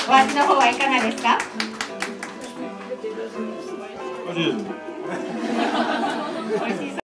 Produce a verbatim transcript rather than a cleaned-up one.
お味の方はいかがですか？ 美味しいです。 美味しい。